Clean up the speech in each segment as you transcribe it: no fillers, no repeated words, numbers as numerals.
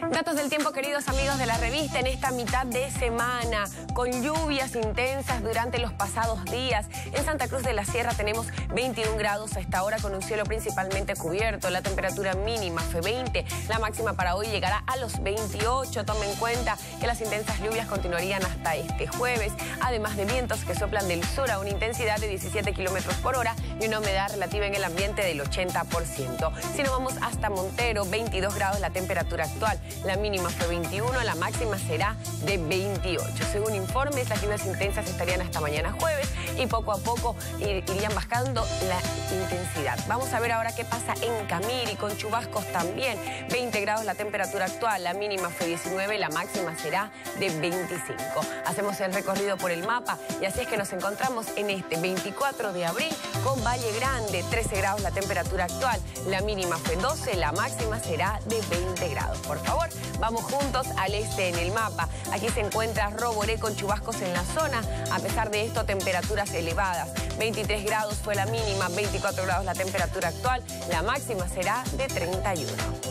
Datos del tiempo, queridos amigos de la revista, en esta mitad de semana, con lluvias intensas durante los pasados días. En Santa Cruz de la Sierra tenemos 21 grados a esta hora con un cielo principalmente cubierto. La temperatura mínima fue 20, la máxima para hoy llegará a los 28. Tomen en cuenta que las intensas lluvias continuarían hasta este jueves, además de vientos que soplan del sur a una intensidad de 17 kilómetros por hora y una humedad relativa en el ambiente del 80%. Si nos vamos hasta Montero, 22 grados la temperatura actual. La mínima fue 21, la máxima será de 28. Según informes, las lluvias intensas estarían hasta mañana jueves y poco a poco irían bajando la intensidad. Vamos a ver ahora qué pasa en Camiri, con chubascos también. 20 grados la temperatura actual, la mínima fue 19, la máxima será de 25. Hacemos el recorrido por el mapa y así es que nos encontramos en este 24 de abril con Valle Grande, 13 grados la temperatura actual, la mínima fue 12, la máxima será de 20 grados. Por favor, vamos juntos al este en el mapa. Aquí se encuentra Roboré con chubascos en la zona. A pesar de esto, temperaturas elevadas. 23 grados fue la mínima, 24 grados la temperatura actual. La máxima será de 31.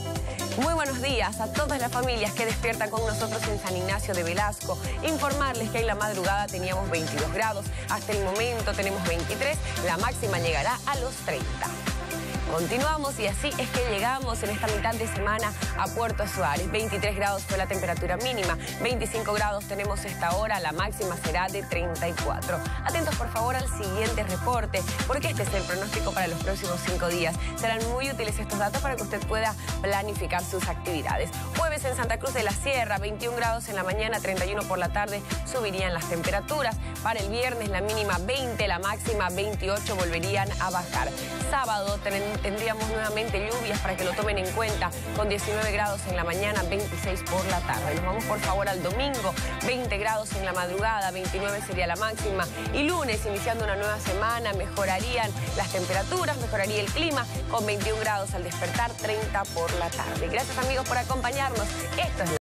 Muy buenos días a todas las familias que despiertan con nosotros en San Ignacio de Velasco. Informarles que en la madrugada teníamos 22 grados. Hasta el momento tenemos 23. La máxima llegará a los 30. Continuamos y así es que llegamos en esta mitad de semana a Puerto Suárez. 23 grados fue la temperatura mínima, 25 grados tenemos esta hora, la máxima será de 34. Atentos por favor al siguiente reporte, porque este es el pronóstico para los próximos 5 días. Serán muy útiles estos datos para que usted pueda planificar sus actividades. Jueves en Santa Cruz de la Sierra, 21 grados en la mañana, 31 por la tarde, subirían las temperaturas. Para el viernes la mínima 20, la máxima 28, volverían a bajar. Sábado tendríamos nuevamente lluvias para que lo tomen en cuenta, con 19 grados en la mañana, 26 por la tarde. Nos vamos por favor al domingo, 20 grados en la madrugada, 29 sería la máxima. Y lunes, iniciando una nueva semana, mejorarían las temperaturas, mejoraría el clima, con 21 grados al despertar, 30 por la tarde. Gracias amigos por acompañarnos. Esto es